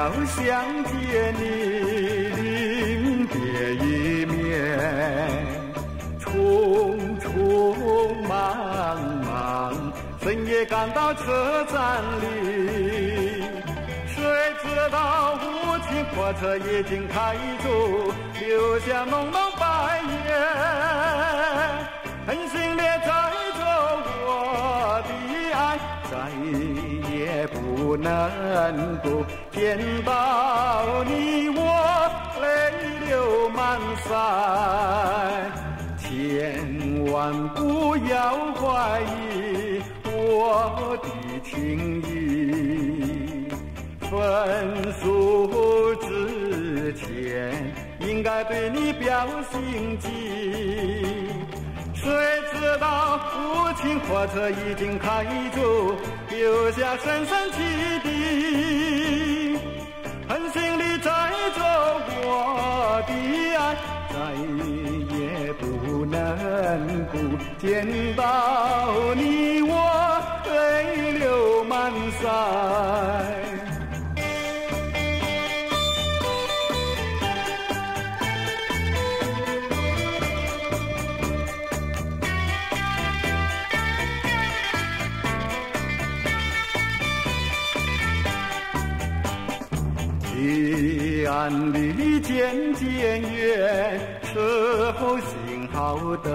相见你临别一面，匆匆忙忙，深夜赶到车站里，谁知道无情火车已经开走，留下浓浓白烟，狠心地载着我的爱，再也不能够见到你，我泪流满腮。千万不要怀疑我的情意，分手之前应该对你表心迹，谁知道无情火车已经开走，留下深深汽笛，狠心地载着我的爱，再也不能够见到你，我泪流满腮。黑暗里渐渐远，守候信号灯，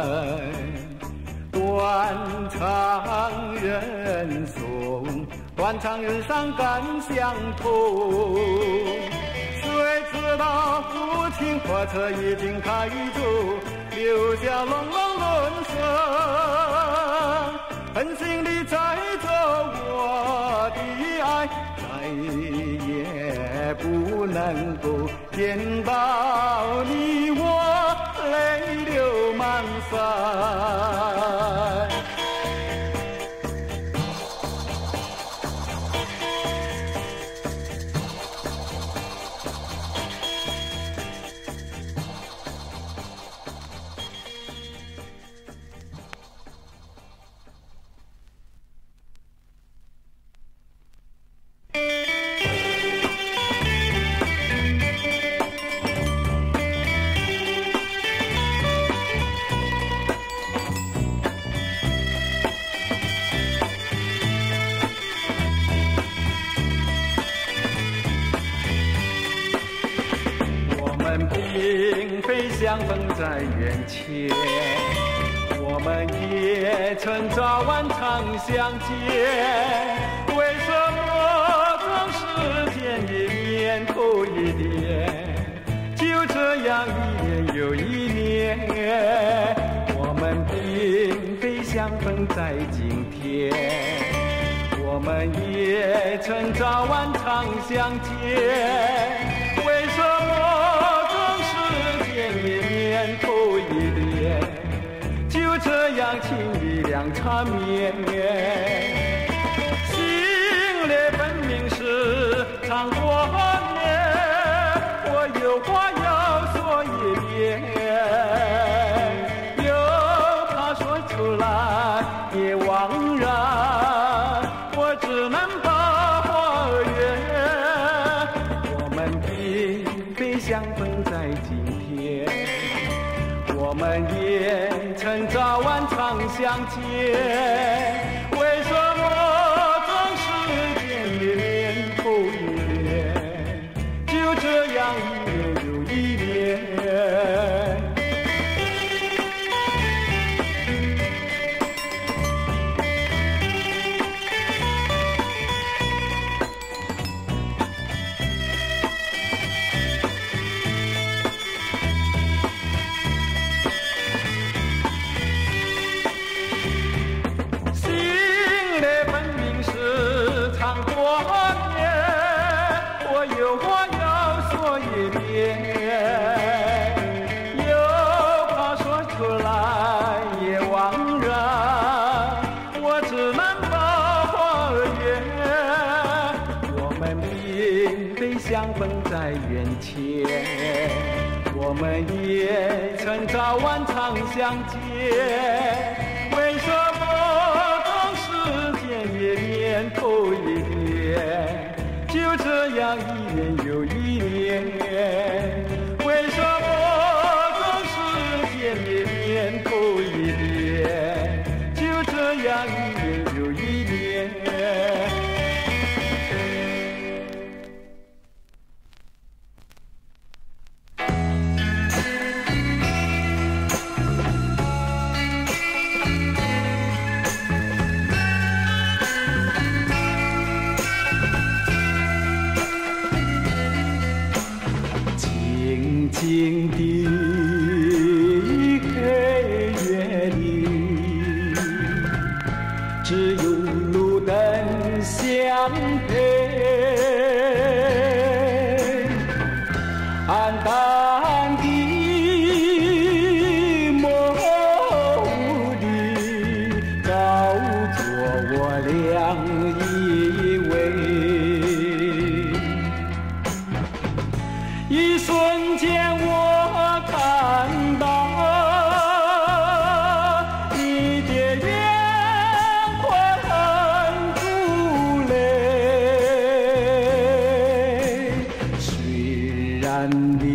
断肠人送，断肠人伤感相同。谁知道无情火车已经开走，留下隆隆轮声，狠心地载着我的爱，再也不能够见到你，我泪流满腮。并非相逢在眼前，我们也曾早晚常相见，为什么总是见一面头一点，就这样一年又一年。我们并非相逢在今天，我们也曾早晚常相见，为什么一面头一脸，就这样情意两缠绵。心里分明是常过年，我有话要说一遍，又怕说出来也枉然，我只能把话圆。我们并非相逢在今天，我们也曾早晚常相见，为什么总是见一面头一脸，就这样一年又一年。有话要说一遍，又怕说出来也枉然，我只能把话圆。我们并非相逢在眼前，我们也曾早晚常相见，为什么总是见一面头一脸，就这样一只有路灯相陪，暗淡的梦里早做我俩依偎，一瞬间我看到你的眼眶珠泪，虽然你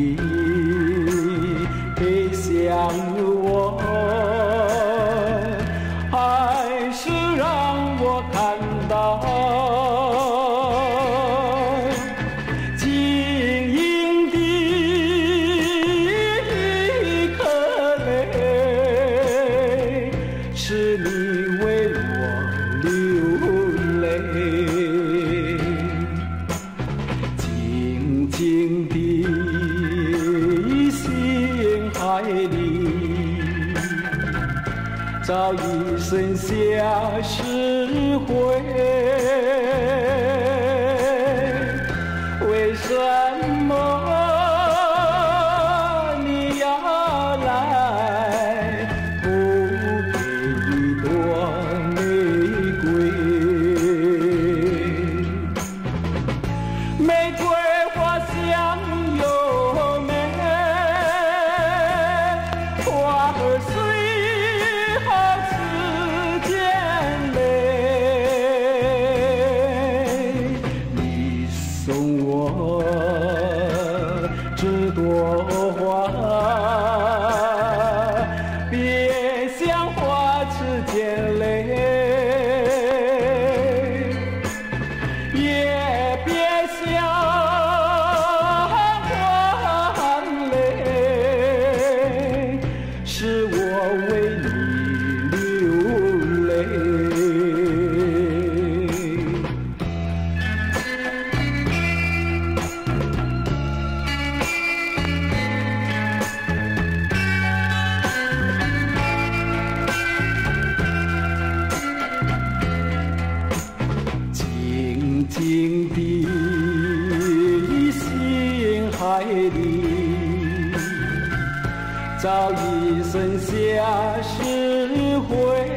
背向我，还是让我看到晶莹的一颗泪，是你为我流泪，静静的心海里，早已剩下石灰。为什么你要来不给一朵玫瑰？玫瑰花香又美，花儿随好似见泪。你送我这朵花，别像花痴见泪，也别像花泪，是我为你流泪。静静的心海里，早已剩下石灰。